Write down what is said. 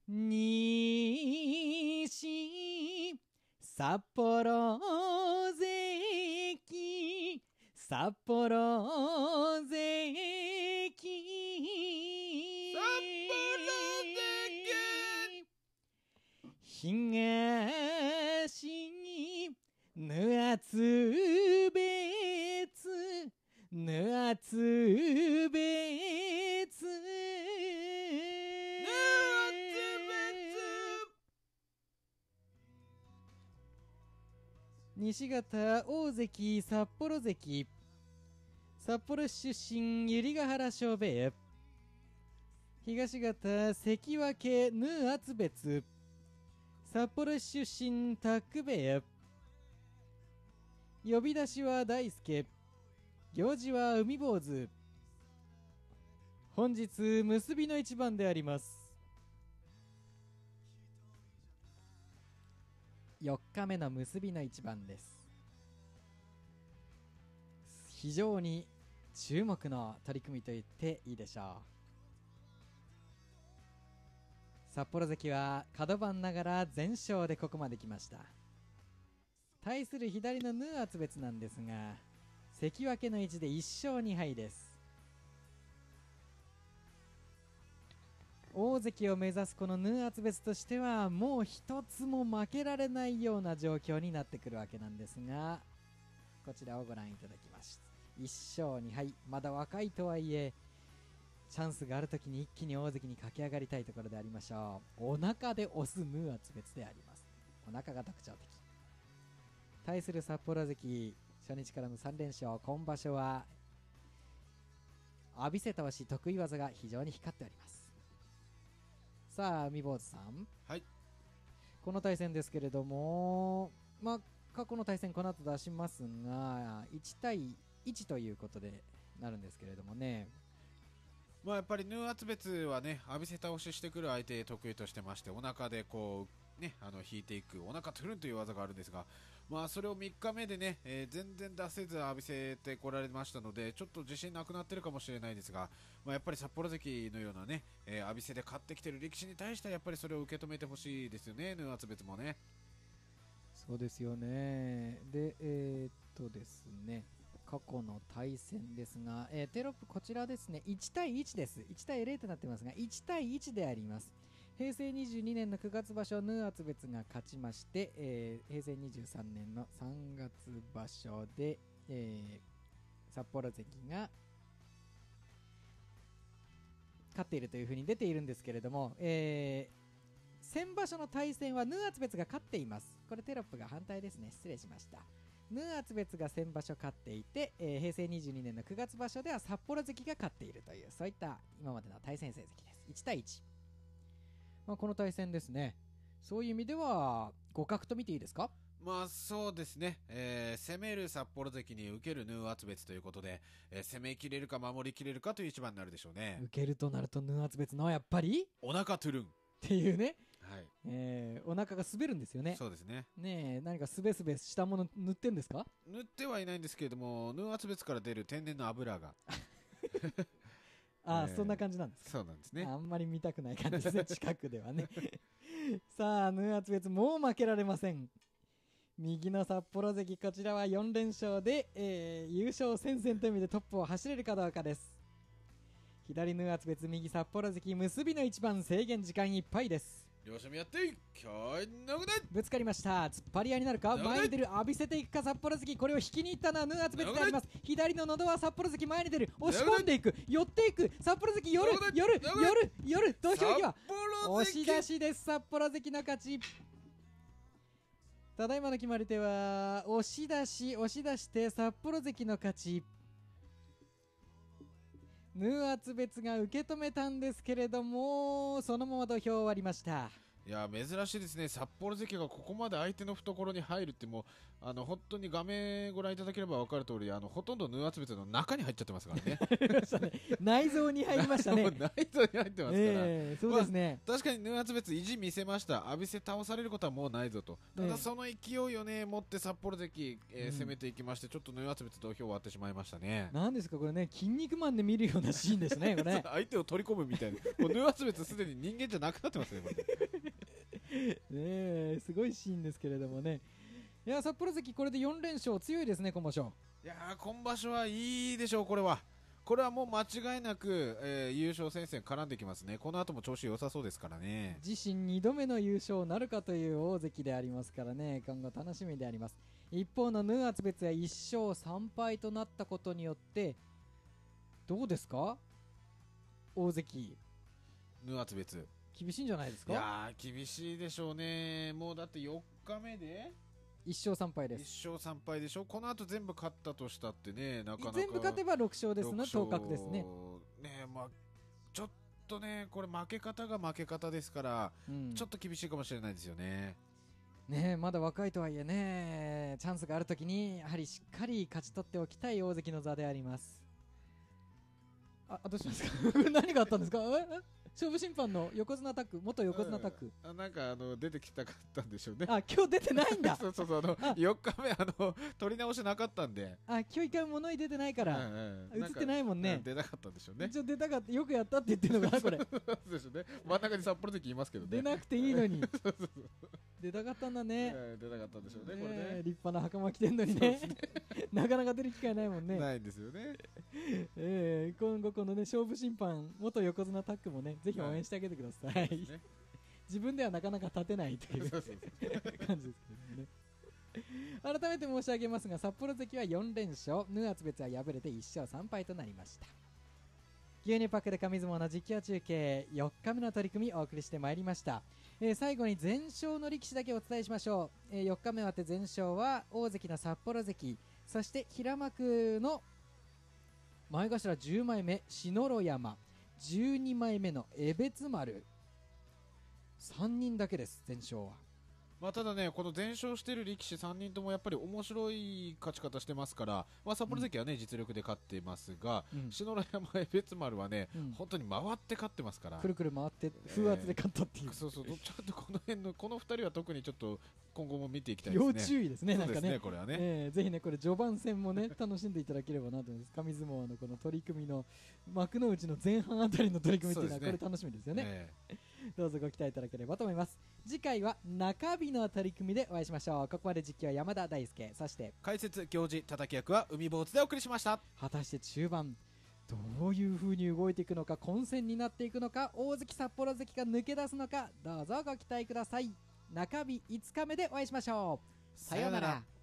西札幌関札幌関東ぬあつ別ぬあつ別西方大関札幌関札幌市出身百合ヶ原小兵衛東方関脇ヌアツ別札幌市出身タックベイ呼び出しは大輔行事は海坊主本日結びの一番であります。4日目の結びの一番です。非常に注目の取り組みと言っていいでしょう。札幌関は角番ながら全勝でここまで来ました。対する左のヌーアツ別なんですが関脇の位置で1勝2敗です。大関を目指すこのヌーアツ別としてはもう一つも負けられないような状況になってくるわけなんですがこちらをご覧いただきます。1勝2敗まだ若いとはいえチャンスがあるときに一気に大関に駆け上がりたいところでありましょう。お腹で押すヌーアツ別であります。お腹が特徴的。対する札幌関初日からの3連勝今場所は浴びせ倒し得意技が非常に光っております。さあ海坊主さん、 はい、 この対戦ですけれども過去の対戦この後出しますが1対1ということでなるんですけれどもね、 やっぱりヌーアツ別はね浴びせ倒ししてくる相手得意としてましてお腹でこうね、引いていくお腹トゥルンという技があるんですが、それを3日目でね、全然出せず浴びせてこられましたのでちょっと自信なくなってるかもしれないですが、やっぱり札幌関のようなね、浴びせで勝ってきてる力士に対してはやっぱりそれを受け止めてほしいですよね。ヌーアツ別もね。 そうですよね。でですね過去の対戦ですが、テロップこちらですね1対1です。1対0となってますが1対1であります。平成22年の9月場所ヌーアツ別が勝ちまして、平成23年の3月場所で、札幌関が勝っているというふうに出ているんですけれども、先場所の対戦はヌーアツ別が勝っています。これテロップが反対ですね、失礼しました。ヌーアツ別が先場所勝っていて、平成22年の9月場所では札幌関が勝っているというそういった今までの対戦成績です。1対1、この対戦ですね、そういう意味では互角と見ていいですか。 そうですね、攻める札幌関に受けるヌーアツ別ということで、攻めきれるか守りきれるかという一番になるでしょうね。 受けるとなるとヌーアツ別のやっぱりお腹トゥルンっていうね、 はい、 お腹が滑るんですよね。 そうですね。 何かすべすべしたもの塗ってんですか。 塗ってはいないんですけれどもヌーアツ別から出る天然の油がそんな感じなんですか。 そうなんですね。 あんまり見たくない感じですね近くではねさあヌーアツ別もう負けられません。右の札幌関こちらは4連勝で、優勝戦線という意味でトップを走れるかどうかです。左ヌーアツ別右札幌関結びの一番制限時間いっぱいです。 両者見合ってぶつかりました。突っ張り合いになるか。前に出る浴びせていくか札幌関。これを引きに行ったのはヌーアツ別であります。左の喉は札幌関前に出る押し込んでいく寄っていく札幌関寄る土俵際押し出しです。札幌関の勝ち。ただいまの決まり手は押し出して札幌関の勝ち。ヌーアツ別が受け止めたんですけれどもそのまま土俵終わりました。 いや珍しいですね、札幌関がここまで相手の懐に入るって、もう本当に画面ご覧いただければ分かる通り、ほとんどヌーアツベツの中に入っちゃってますからね。 内臓に入りましたね。 内臓に入ってますから、 そうですね、 確かにヌーアツベツ意地見せました。浴びせ倒されることはもうないぞと。ただその勢いをね持って札幌関、攻めていきまして、ちょっとヌーアツベツ土俵を割ってしまいましたね。 なんですかこれね、筋肉マンで見るようなシーンですねこれね。 相手を取り込むみたいな、もうヌーアツベツすでに人間じゃなくなってますねこれ。 すごいシーンですけれどもね。いや札幌関これで4連勝、強いですね今場所。 いや今場所はいいでしょう。これはもう間違いなく、優勝戦線絡んできますね。この後も調子良さそうですからね。 自身2度目の優勝なるかという大関でありますからね、今後楽しみであります。一方のヌーアツベツは1勝3敗となったことによってどうですか大関。 ヌーアツベツ厳しいんじゃないですか。 いや厳しいでしょうね。もうだって4日目で 1勝3敗です。 1勝3敗でしょ。この後全部勝ったとしたってね、なかなか全部勝てば6勝ですね、当確ですね。 ちょっとねこれ負け方が負け方ですから、ちょっと厳しいかもしれないですよね。 まだ若いとはいえね、チャンスがあるときにやはりしっかり勝ち取っておきたい大関の座であります。どうしますか何があったんですか。勝負審判の横綱タック、元横綱タック、 なんか出てきたかったんでしょうね。 今日出てないんだ。 そう4日目取り直しなかったんで、 今日一回物言い出てないから、映ってないもんね。 出たかったんでしょうね。 出たかった、よくやったって言ってるのかなこれ。 そうですね、真ん中に札幌関いますけどね。 出なくていいのに出たかったんだね。 出たかったんでしょうねこれね。 立派な袴着てんのにねなかなか出る機会ないもんね。 ないんですよね。 今後このね勝負審判元横綱タックもねぜひ応援してあげてください、自分ではなかなか立てないという感じですけどね。改めて申し上げますが札幌関は4連勝、ヌーアツベツは敗れて1勝3敗となりました。牛乳パックで紙相撲の実況中継4日目の取り組みお送りしてまいりました。最後に全勝の力士だけお伝えしましょう。4日目終わって全勝は大関の札幌関、そして平幕の前頭10枚目篠呂山、12枚目の江別丸、3人だけです全勝は。 ただねこの全勝している力士3人ともやっぱり面白い勝ち方してますから、札幌関はね、実力で勝っていますが、篠呂山江別丸はね、本当に回って勝ってますから、 くるくる回って風圧で勝ったっていう、 ちょっとこの辺のこの2人は特にちょっと今後も見ていきたいですね。 要注意ですね。なんかねこれはね、 ぜひねこれ序盤戦もね楽しんでいただければなと思います。紙相撲のこの取り組みの幕の内の前半あたりの取り組みっていうのはこれ楽しみですよね。どうぞご期待いただければと思います。次回は中日の取り組みでお会いしましょう。ここまで実況は山田大輔、そして解説行司叩き役は海坊主でお送りしました。 果たして中盤どういう風に動いていくのか、混戦になっていくのか、大関札幌関が抜け出すのか、どうぞご期待ください。中日5日目でお会いしましょう。さようなら。